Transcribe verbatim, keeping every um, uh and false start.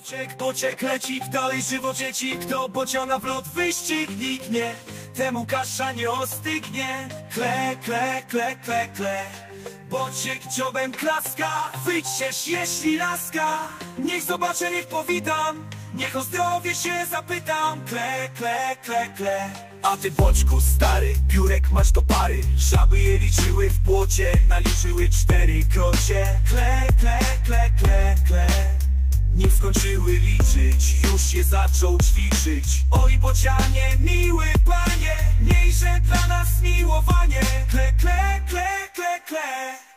Bociek, bociek leci, dalej żywo dzieci. Kto bociana w lot wyścignie, temu kasza nie ostygnie. Kle, kle, kle, kle, kle. Bociek dziobem klaska, wyciesz jeśli laska. Niech zobaczę, niech powitam, niech o zdrowie się zapytam. Kle, kle, kle, kle. A ty boczku stary, piórek masz do pary. Żaby je liczyły w płocie, naliczyły cztery krocie. Kle, kle, kle, kle, kle. Nim skończyły liczyć, już je zaczął ćwiczyć. Oj bocianie, miły panie, miejże dla nas miłowanie. Kle, kle, kle, kle, kle.